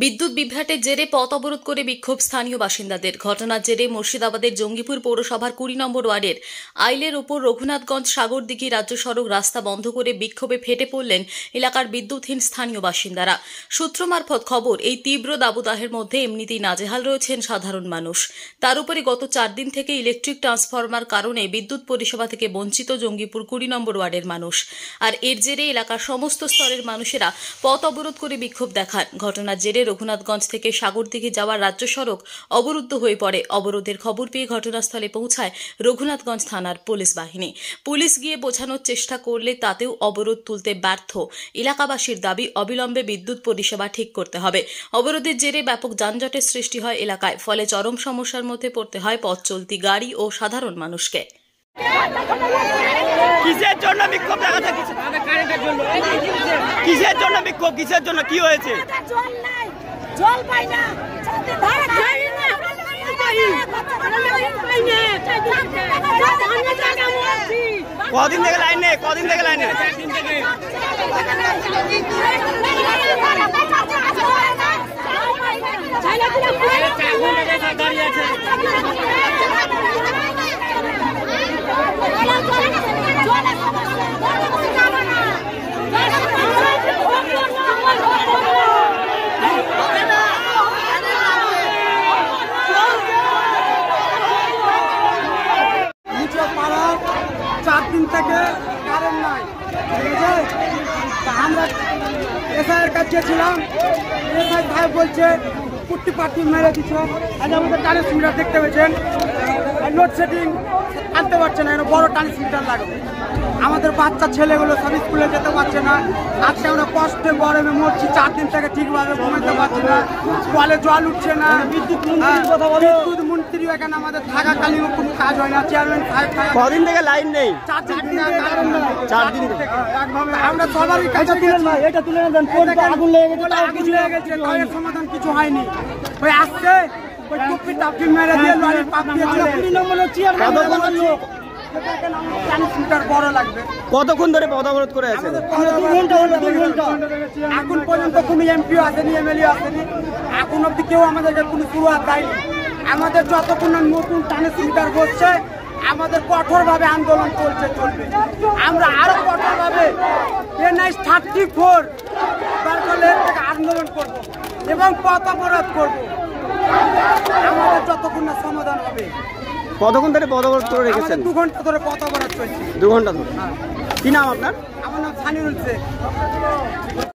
বিদ্যুৎ বিভ্রাটের জেরে পথ অবরোধ করে বিক্ষোভ স্থানীয় বাসিন্দাদের। ঘটনার জেরে মুর্শিদাবাদের জঙ্গিপুর পৌরসভার 20 নম্বর ওয়ার্ডের আইলের ওপর রঘুনাথগঞ্জ সাগরদিঘি রাজ্য সড়ক রাস্তা বন্ধ করে বিক্ষোভে ফেটে পড়লেন এলাকার বিদ্যুৎহীন স্থানীয় বাসিন্দারা। সূত্র মারফত খবর, এই তীব্র দাবদাহের মধ্যে এমনিতেই নাজেহাল রয়েছেন সাধারণ মানুষ। তার উপরে গত 4 দিন থেকে ইলেকট্রিক ট্রান্সফরমার কারণে বিদ্যুৎ পরিষেবা থেকে বঞ্চিত জঙ্গিপুর 20 নম্বর ওয়ার্ডের মানুষ। আর এর জেরে এলাকার সমস্ত স্তরের মানুষেরা পথ অবরোধ করে বিক্ষোভ দেখান। ঘটনার জেরে রঘুনাথগঞ্জ থেকে সাগরদিঘি যাওয়ার রাজ্য সড়ক অবরুদ্ধ হয়ে পড়ে। অবরোধের খবর পেয়ে ঘটনাস্থলে পৌঁছায় রঘুনাথগঞ্জ থানার পুলিশ বাহিনী। পুলিশ গিয়ে বোঝানোর চেষ্টা করলে তাতেও অবরোধ তুলতে ব্যর্থ। এলাকাবাসীর দাবি, অবিলম্বে বিদ্যুৎ পরিষেবা ঠিক করতে হবে। অবরোধের জেরে ব্যাপক যানজটের সৃষ্টি হয় এলাকায়, ফলে চরম সমস্যার মধ্যে পড়তে হয় পথ চলতি গাড়ি ও সাধারণ মানুষকে। কিসের জন্য বিক্ষোভ দেখাচ্ছে? কিসের জন্য বিক্ষোভ? কিসের জন্য? কি হয়েছে? জল পাই না, কদিন থেকে লাইন নেই? কদিন থেকে লাইন নেই? দিন থেকে কারেন্ট নাই, ঠিক আছে? আমরা এসআইয়ের কাছে ছিলাম, এসআই সাহেব বলছে কুট্টি পাট্টি মেরে দিচ্ছ। আজ আমাদের ট্রান্সমিটার দেখতে পেয়েছেন, লোডশেডিং আনতে পারছে না, এখানে বড় ট্রান্সমিটার লাগবে। আমাদের বাচ্চা ছেলেগুলো সব স্কুলে যেতে পারছে না। আজকে আমরা কষ্টে গরমে মরছি, 4 দিন থেকে ঠিকভাবে ঘুমাতে পারছি না, কলে জল উঠছে না। বিদ্যুৎ মন্ত্রী এখানে আমাদের থাকাকালীন কোনো কাজ হয় না। চেয়ারম্যান সাহেব কদিন থেকে লাইন নেই? 4 দিন থেকে কারণ না, 4 দিন থেকে আমরা সবারই কাছে তুলে না, এটা তুলে না দেন। আগুন লেগে গেছে, আগুন লেগে গেছে, এর সমাধান কিছু হয়নি। ওই আসছে ওই টুপি টাপি মেরে দিয়ে লরি পাপ দিয়ে 20 নম্বরের চেয়ারম্যান লোক বড় লাগবে। কতক্ষণ ধরে পথ অবরোধ করে আছে? 2 ঘন্টা হলো, 2 ঘন্টা। এখন পর্যন্ত কোনো এমপিও আসেনি, এমএলএ আসেনি। এখন অব্দি কেউ আমাদেরকে কোনো শুরুয়াত দেয়নি। আমাদের যতক্ষণ নতুন ট্রান্সমিটার বসছে, আমাদের কঠোরভাবে আন্দোলন চলবে। আমরা আরো কঠোরভাবে NH 34 দরকার থেকে আন্দোলন করব এবং পথ অবরোধ করব, আমাদের যতক্ষণ না সমাধান হবে। কতক্ষণ ধরে পথ অবরোধ করে রেখেছেন? 2 ঘন্টা ধরে পথ অবরোধ চলছে। 2 ঘন্টা ধরে। কি নাম আপনার? আমার নাম সানিউল শেখ।